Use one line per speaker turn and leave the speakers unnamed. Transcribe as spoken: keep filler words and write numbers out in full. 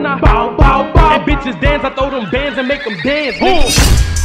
I bow, bow, bow. And bitches dance, I throw them bands and make them dance. Boom.